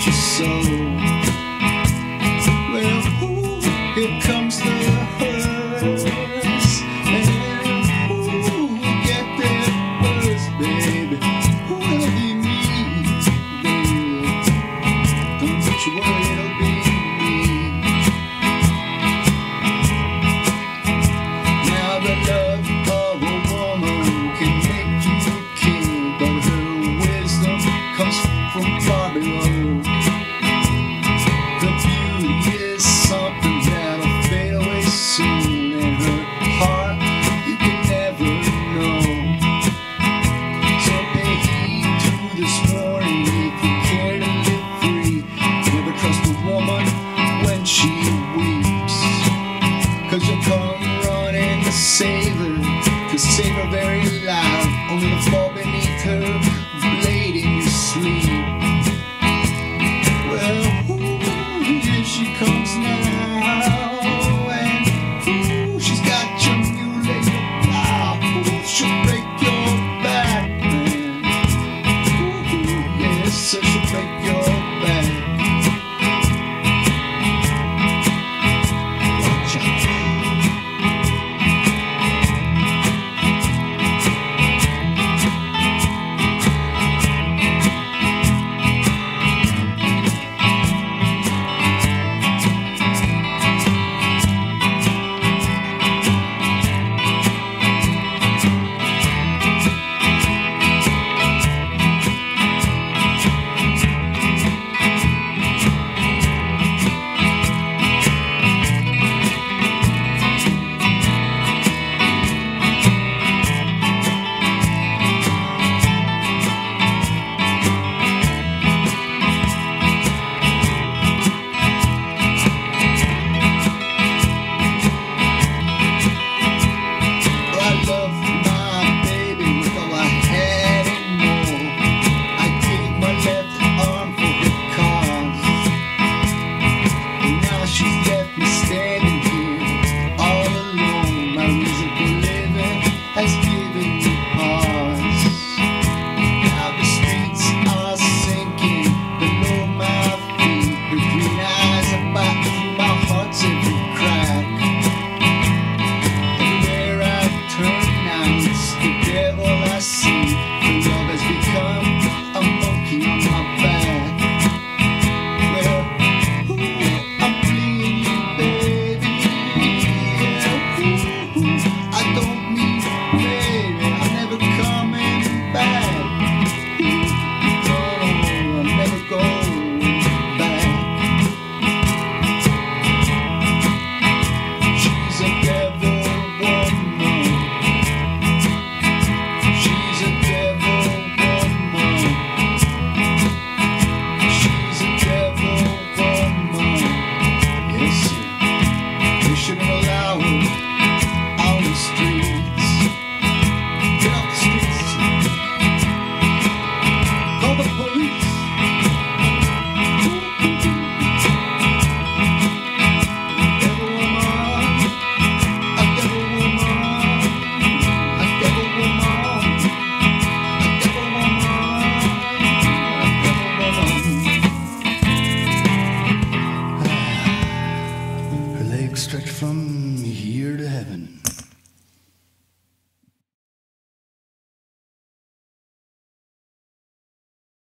hurt your soul. Well, ooh, here comes the hearse, and ooh, get there first, baby. It'll be me, baby. Don't you worry, it'll be me. Now the love of a woman can make you a king, but her wisdom comes from far below. The beauty is something that'll fade away soon, and her heart you can never know. So pay heed to this warning if you care to live free. Never trust a woman when she weeps, 'cause you'll come running to save her very loud, only to fall beneath her blade in your sleep. Well, ooh, here she comes now, and ooh, she's got your mutilated plow. Ooh, she'll break your back, man. Ooh, yes, sir, she'll break your back. Watch out. Stretch from